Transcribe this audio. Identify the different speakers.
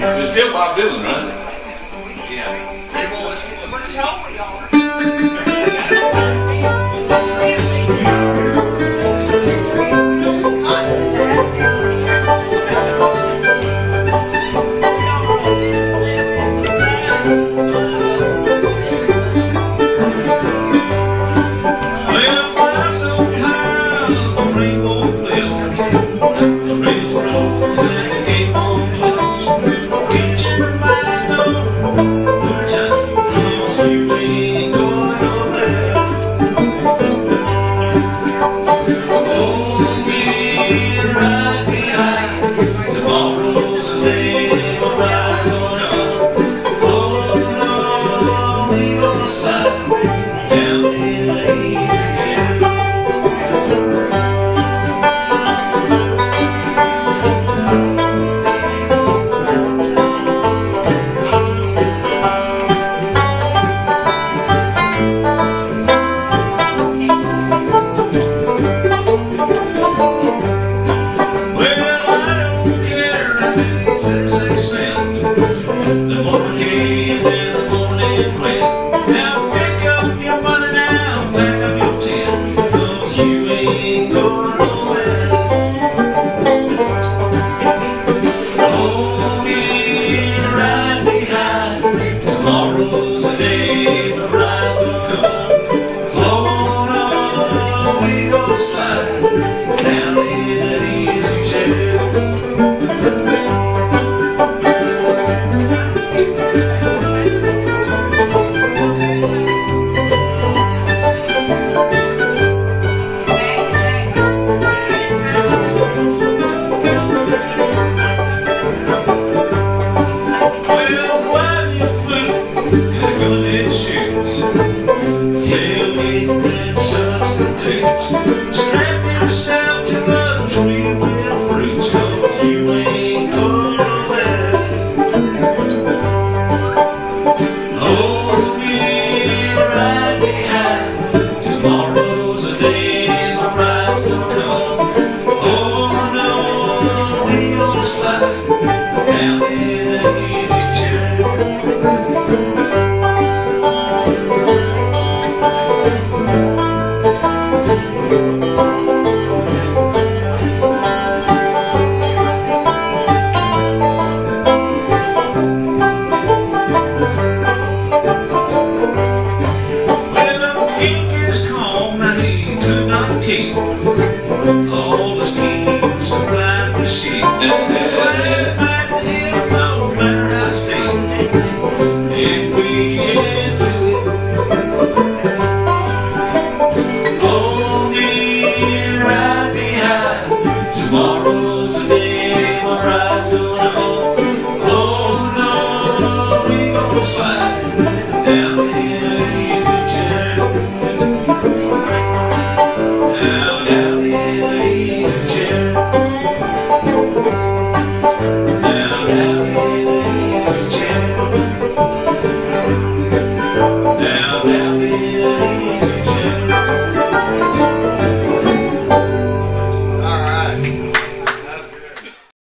Speaker 1: It's still Bob Dylan, right?
Speaker 2: Strap yourself to a tree with roots, 'cause you ain't going nowhere. Hold me right behind. Tomorrow's a day my bride's gonna come. Oh no, we gonna slide down in an easy chair. All the schemes sublime machine.